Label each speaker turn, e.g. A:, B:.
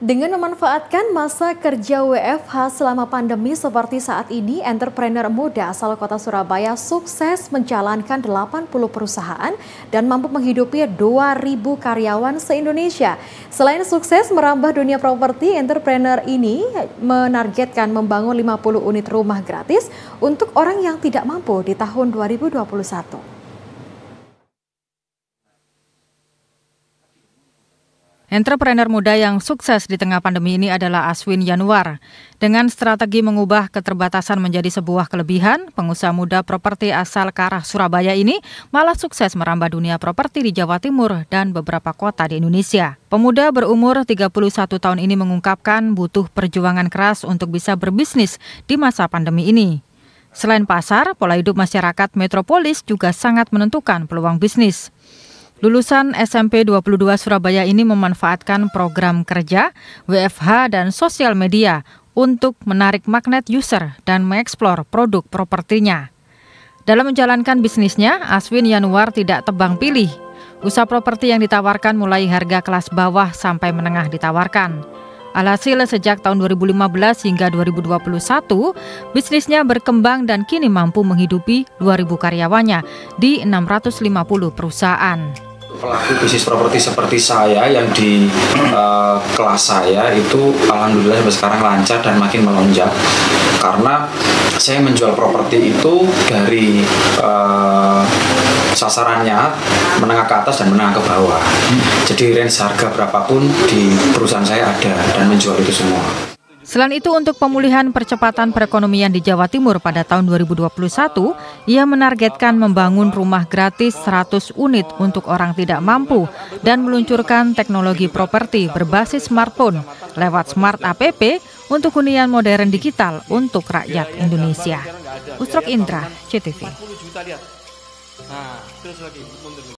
A: Dengan memanfaatkan masa kerja WFH selama pandemi seperti saat ini, entrepreneur muda asal kota Surabaya sukses menjalankan 80 perusahaan dan mampu menghidupi 2.000 karyawan se-Indonesia. Selain sukses merambah dunia properti, entrepreneur ini menargetkan membangun 50 unit rumah gratis untuk orang yang tidak mampu di tahun 2021.
B: Entrepreneur muda yang sukses di tengah pandemi ini adalah Aswin Yanuar. Dengan strategi mengubah keterbatasan menjadi sebuah kelebihan, pengusaha muda properti asal Karah, Surabaya ini malah sukses merambah dunia properti di Jawa Timur dan beberapa kota di Indonesia. Pemuda berumur 31 tahun ini mengungkapkan butuh perjuangan keras untuk bisa berbisnis di masa pandemi ini. Selain pasar, pola hidup masyarakat metropolis juga sangat menentukan peluang bisnis. Lulusan SMP 22 Surabaya ini memanfaatkan program kerja, WFH, dan sosial media untuk menarik magnet user dan mengeksplor produk propertinya. Dalam menjalankan bisnisnya, Aswin Yanuar tidak tebang pilih. Usaha properti yang ditawarkan mulai harga kelas bawah sampai menengah ditawarkan. Alhasil sejak tahun 2015 hingga 2021, bisnisnya berkembang dan kini mampu menghidupi 2.000 karyawannya di 650 perusahaan.
C: Pelaku bisnis properti seperti saya yang di kelas saya itu alhamdulillah sampai sekarang lancar dan makin melonjak karena saya menjual properti itu dari sasarannya menengah ke atas dan menengah ke bawah. Jadi range harga berapapun di perusahaan saya ada dan menjual itu semua.
B: Selain itu, untuk pemulihan percepatan perekonomian di Jawa Timur pada tahun 2021, ia menargetkan membangun rumah gratis 100 unit untuk orang tidak mampu dan meluncurkan teknologi properti berbasis smartphone lewat Smart App untuk hunian modern digital untuk rakyat Indonesia. Usrok Indra, CTV.